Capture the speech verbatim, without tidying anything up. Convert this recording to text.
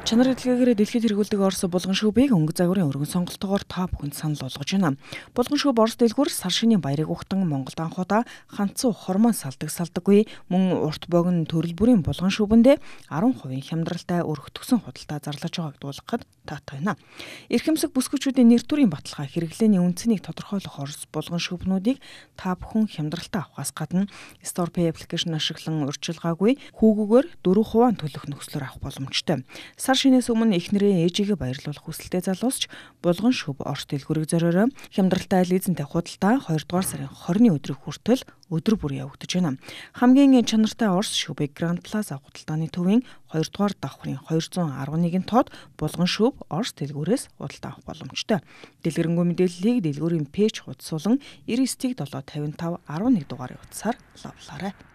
Чанар эдлэгээр дэлхийд хэрэглэдэг Орос булган шүүбийг өнгө загварын өргөн сонголтоор та бүхэнд санал болгож байна. Булган шүүб Орос дэлгүүр сар шинийн баярыг ухтан Монголд анхудаа ханцуу хормон салдаг салдаггүй мөн урт богино төрөл бүрийн булган шүүбэндээ арван хувийн хямдралтай өргөтгсөн худалдаа зарлаж байгааг дуулгахад таатай байна. Эрхэмсэг бүсгүүчүүдийн нэр төрийн баталгаа хэрэглээний үндсэнийг тодорхойлох Орос булган шүүбнүүдийг та бүхэн хямдралтай авахаас гадна Store Pay аппликейшн ашиглан урьдчилгаагүй хүүгүүгээр дөрвөн хувиар төлөх нөхцлөөр авах боломжтой. Сар шинээс өмнө эхнэрээ ээжигээ баярлуулах хүсэлтэд залуусч булган шүүб Орос дэлгүүрийг зориороо хямдралтай лизинтэй худалдаа хоёрдугаар сарын хорины өдрийг хүртэл өдөр бүр явагдаж байна. Хамгийн чанартай Орос шүүбийг Grand Plaza худалдааны төвийн хоёрдугаар давхрын двести арван тод булган шүүб Орос дэлгүүрээс худалдаа авах боломжтой. Дэлгэрэнгүй мэдээллийг дэлгүүрийн пэйж хуудасуулан девять девять семь пять один нэг дугаарыг утсаар лавлаарай.